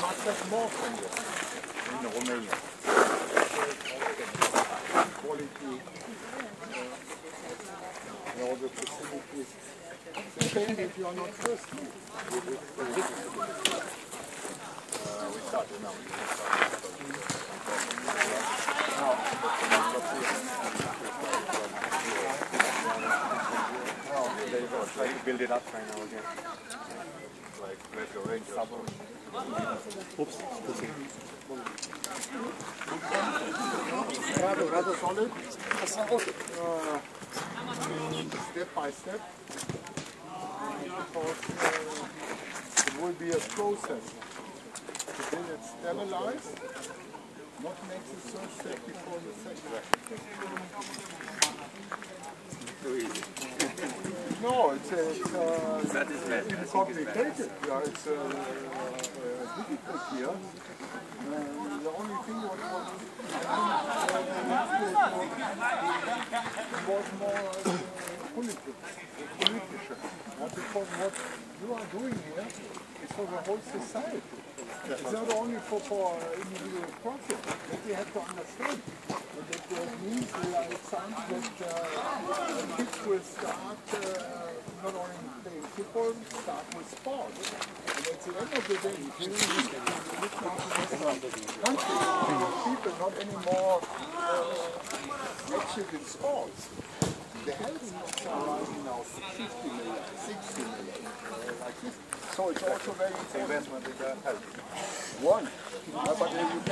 much more from you in Romania. Quality, all the facilities. It's a shame if you are not first. We started now. They go try to build it up right now again. Like Retro Rangers. Oops. Rather solid. Step by step. Because it will be a process to build it stabilized. What makes it so step before the second? Too easy. No, it's complicated. Yeah, it's difficult here. The only thing was more political. Because what you are doing here is for the whole society. It's not only for individual profit. That we have to understand. That means it sounds that kids will start not only playing football, start with sport. And at the end of the day, you look after people not anymore active in sports. The health are rising now 50 million, 60 million, like this. So it's also very important investment in the health. One, but you